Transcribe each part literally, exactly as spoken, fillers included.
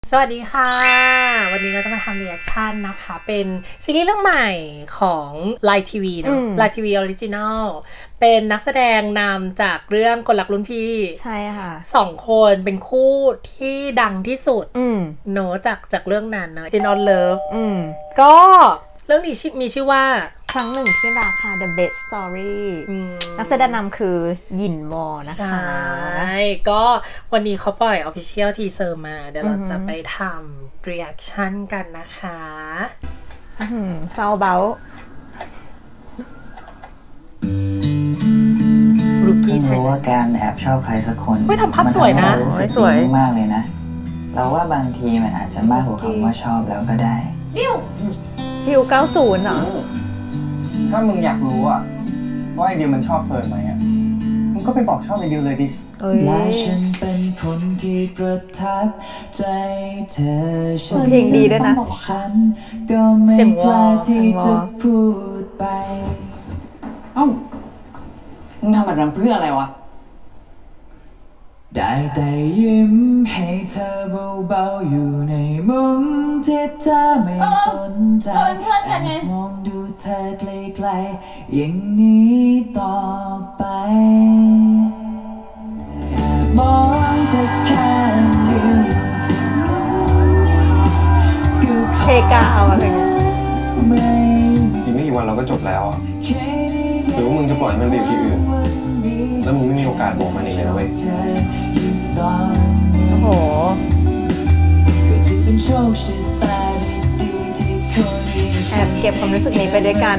สวัสดีค่ะวันนี้เราจะมาทำรีแอคชั่นนะคะเป็นซีรีส์เรื่องใหม่ของ ไลน์ ที วี เนาะ ไลน์ ที วี Original เป็นนักแสดงนำจากเรื่องคนรักรุ่นพี่ใช่ค่ะสองคนเป็นคู่ที่ดังที่สุดเนอะจากจากเรื่องนั้นเนอะ In On Love ก็เรื่องนี้มีชื่อว่าครั้งหนึ่งที่รักค่ะ The Best Story นักแสดงนำคือหยินวอนะคะใช่ก็วันนี้เขาปล่อย Official Teaser มาเดี๋ยวเราจะไปทำ Reaction กันนะคะเศร้าเบารูกี้ใช่รู้ว่าการแอบชอบใครสักคนไม่ทำภาพสวยนะสวยมากเลยนะเราว่าบางทีมันอาจจะมากกว่าคำว่าชอบแล้วก็ได้ฟิวฟิวเก้าสิบเหรอถ้ามึงอยากรู้อะว่าไอเดียมันชอบเฟิร์นไหมอะมึงก็ไปบอกชอบไอเดียเลยดิและฉันเป็นคนที่ประทับใจเธอเพลงดีด้วยนะฉันก็ไม่กล้าที่จะพูดไปเอ้ามึงทำแบบนั้นเพื่ออะไรวะได้แต่ยิ้มให้เธอเบาๆอยู่ในมุมที่เธอไม่สนใจแอบมองดูเธอไกลๆอย่างนี้ต่อไปมองเธอแค่เดียวที่มุมนี้เคกาวอะไรเงี้ยอีกไม่กี่วันเราก็จบแล้วหรือว่ามึงจะปล่อยมันไปอยู่ที่อื่นแล้วมึงไม่มีโอกาสบอกมันอีกเลยนะเว้ยโอ้โหแอบเก็บความรู้สึกนี้ไปด้วยกัน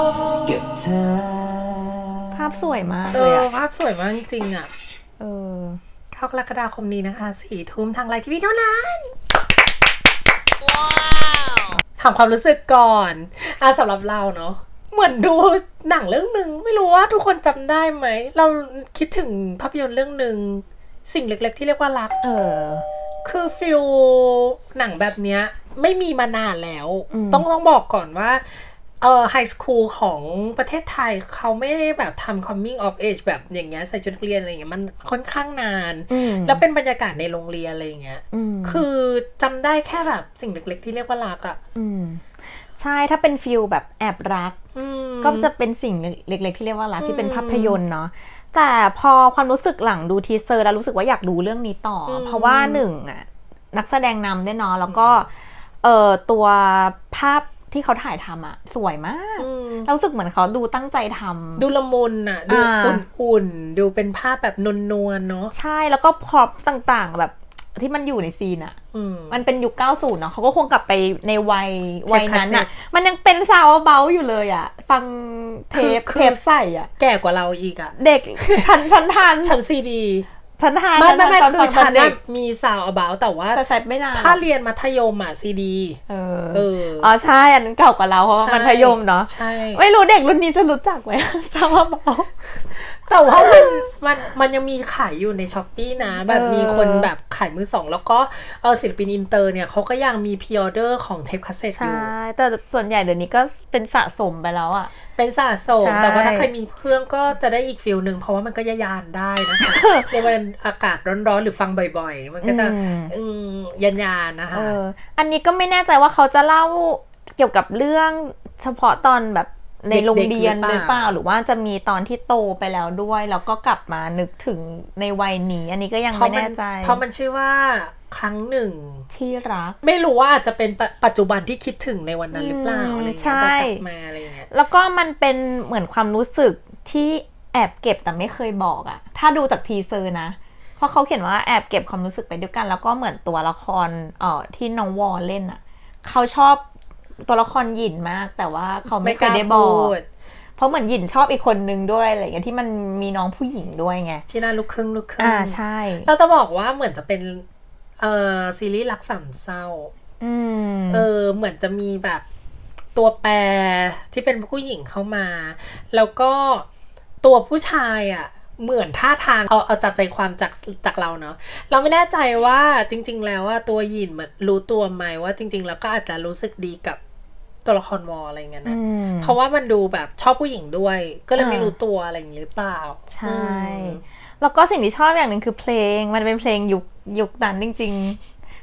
ภาพสวยมากเลยอะภาพสวยมากจริงๆอะเออเข้ากรกฎาคมนี้นะคะสี่ทุ่มทาง ไลน์ ที วี เท่านั้นว้าวถามความรู้สึกก่อนอ่ะสำหรับเราเนาะเหมือนดูหนังเรื่องหนึ่งไม่รู้ว่าทุกคนจำได้ไหมเราคิดถึงภาพยนตร์เรื่องหนึ่งสิ่งเล็กๆที่เรียกว่ารักเออคือฟิลหนังแบบเนี้ยไม่มีมานานแล้วต้องต้องบอกก่อนว่าเอ่อไฮสคูลของประเทศไทยเขาไม่ได้แบบทำ coming of age แบบอย่างเงี้ยใส่ชุดนักเรียนอะไรอย่างเงี้ยมันค่อนข้างนานแล้วเป็นบรรยากาศในโรงเรียนอะไรอย่างเงี้ยคือจำได้แค่แบบสิ่งเล็กๆที่เรียกว่ารักอ่ะใช่ถ้าเป็นฟิลแบบแอบรักก็จะเป็นสิ่งเล็กๆที่เรียกว่ารักที่เป็นภาพยนตร์เนาะแต่พอความรู้สึกหลังดูทีเซอร์แล้วรู้สึกว่าอยากดูเรื่องนี้ต่อเพราะว่าหนึ่งอ่ะนักแสดงนำด้วยเนาะแล้วก็เอ่อตัวภาพที่เขาถ่ายทำอ่ะสวยมากเรารู้สึกเหมือนเขาดูตั้งใจทำดูละมุนอ่ะดูอุ่นๆดูเป็นภาพแบบนวลๆเนาะใช่แล้วก็พร็อพต่างๆแบบที่มันอยู่ในซีนอ่ะมันเป็นยุคเก้าสิบเนาะเขาก็คงกลับไปในวัยวัยนั้นอ่ะมันยังเป็นซาวเบาอยู่เลยอ่ะฟังเทปเทปใส่อ่ะแก่กว่าเราอีกอ่ะเด็กฉันฉันทานฉันซีดีฉันทานไม่ไม่ไม่คือฉันเนี่ยมีซาวเบาแต่ว่าแต่ใช้ไม่นานถ้าเรียนมัธยมอ่ะซีดีเออเอออ๋อใช่อันนั้นเก่ากว่าเราเพราะมัธยมเนาะใช่ไม่รู้เด็กรุ่นนี้จะรู้จักไหมซาวเบาแต่ว่ามันมันมันยังมีขายอยู่ใน ช้อปปี้ นะแบบมีคนแบบขายมือสองแล้วก็เออศิลปินอินเตอร์เนี่ยเขาก็ยังมีพรีออเดอร์ของเทปคาสเซ็ตอยู่ใช่แต่ส่วนใหญ่เดี๋ยวนี้ก็เป็นสะสมไปแล้วอ่ะเป็นสะสมแต่ว่าถ้าใครมีเครื่องก็จะได้อีกฟิลหนึ่งเพราะว่ามันก็ยานได้นะคะในวันอากาศร้อนๆหรือฟังบ่อยๆมันก็จะยันยานนะคะอันนี้ก็ไม่แน่ใจว่าเขาจะเล่าเกี่ยวกับเรื่องเฉพาะตอนแบบในโรงเรียนหรือเปล่าหรือว่าจะมีตอนที่โตไปแล้วด้วยแล้วก็กลับมานึกถึงในวัยนี้อันนี้ก็ยังไม่แน่ใจเพราะมันชื่อว่าครั้งหนึ่งที่รักไม่รู้ว่าอาจจะเป็นปัจจุบันที่คิดถึงในวันนั้นหรือเปล่าอะไรเงี้ยกลับมาอะไรเงี้ยแล้วก็มันเป็นเหมือนความรู้สึกที่แอบเก็บแต่ไม่เคยบอกอะถ้าดูจากทีเซอร์นะเพราะเขาเขียนว่าแอบเก็บความรู้สึกไปด้วยกันแล้วก็เหมือนตัวละครเอ่อที่น้องวอลเล่นอะเขาชอบตัวละครหยินมากแต่ว่าเขาไม่เคยได้บอกเพราะเหมือนหยินชอบอีกคนนึงด้วยอะไรอย่างเงี้ยที่มันมีน้องผู้หญิงด้วยไงที่น่าลูกครึ่งลูกครึ่งอ่าใช่เราจะบอกว่าเหมือนจะเป็นเอ่อซีรีส์รักสามเศร้าอืมเออเหมือนจะมีแบบตัวแปรที่เป็นผู้หญิงเข้ามาแล้วก็ตัวผู้ชายอ่ะเหมือนท่าทางเอาเอาจับใจความจากจากเราเนาะเราไม่แน่ใจว่าจริงๆแล้วว่าตัวหยินเหมือนรู้ตัวไหมว่าจริงๆแล้วก็อาจจะรู้สึกดีกับตัวละครวอลอะไรเงี้ยนะเพราะว่ามันดูแบบชอบผู้หญิงด้วยก็เลยไม่รู้ตัวอะไรอย่างนี้หรือเปล่าใช่แล้วก็สิ่งที่ชอบอย่างหนึ่งคือเพลงมันเป็นเพลงยุคยุคนั้นจริงๆ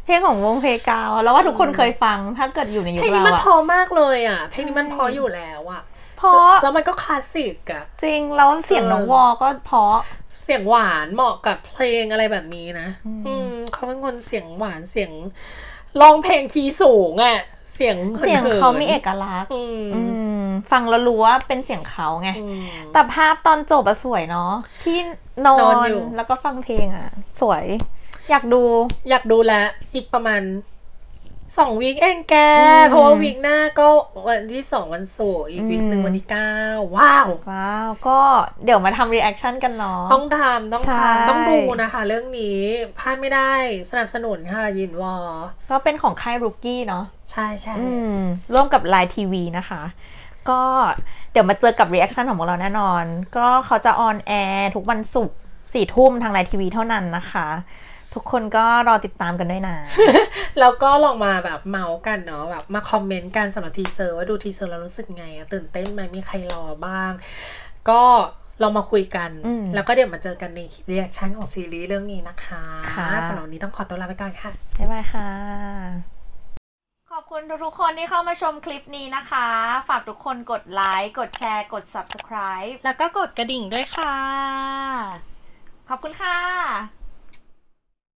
เพลงของวงเพกาวแล้วว่าทุกคนเคยฟังถ้าเกิดอยู่ในยุคเราอะเพลงนี้มันพอมากเลยอ่ะเพลงนี้มันพออยู่แล้วอ่ะเพราะแล้วมันก็คลาสสิกอ่ะจริงแล้วเสียงน้องวอก็เพราะเสียงหวานเหมาะกับเพลงอะไรแบบนี้นะอืมเขาเป็นคนเสียงหวานเสียงร้องเพลงคีย์สูงอ่ะเสียงเสียงเขามีเอกลักษณ์ฟังแล้วรู้ว่าเป็นเสียงเขาไงแต่ภาพตอนจบอะสวยเนาะที่นอนแล้วก็ฟังเพลงอะสวยอยากดูอยากดูแลอีกประมาณสองวีคเองแกเพราะว่าวีคหน้าก็วันที่สองวันศุกร์อีกวีคหนึ่งวันที่เก้าว้าวว้าวก็เดี๋ยวมาทำรีแอคชั่นกันเนาะต้องทำต้องทำต้องดูนะคะเรื่องนี้พลาดไม่ได้สนับสนุนค่ะยินวอก็เป็นของค่ายรุกกี้เนาะใช่ใช่ร่วมกับ ไลน์ ที วี นะคะก็เดี๋ยวมาเจอกับรีแอคชั่นของพวกเราแน่นอนก็เขาจะออนแอร์ทุกวันศุกร์สี่ทุ่มทาง ไลน์ ที วี เท่านั้นนะคะทุกคนก็รอติดตามกันด้วยนะแล้วก็ลองมาแบบเมาส์กันเนาะแบบมาคอมเมนต์กันสำหรับทีเซอร์ว่าดูทีเซอร์แล้วรู้สึกไงตื่นเต้นไหมมีใครรอบ้างก็ลองมาคุยกันแล้วก็เดี๋ยวมาเจอกันในคลิปรีแอคชั่นของซีรีส์เรื่องนี้นะคะสำหรับวันนี้ต้องขอตัวลาไปก่อนค่ะบ๊ายบายค่ะขอบคุณทุกๆคนที่เข้ามาชมคลิปนี้นะคะฝากทุกคนกดไลค์กดแชร์กด ซับสไครบ์แล้วก็กดกระดิ่งด้วยค่ะขอบคุณค่ะ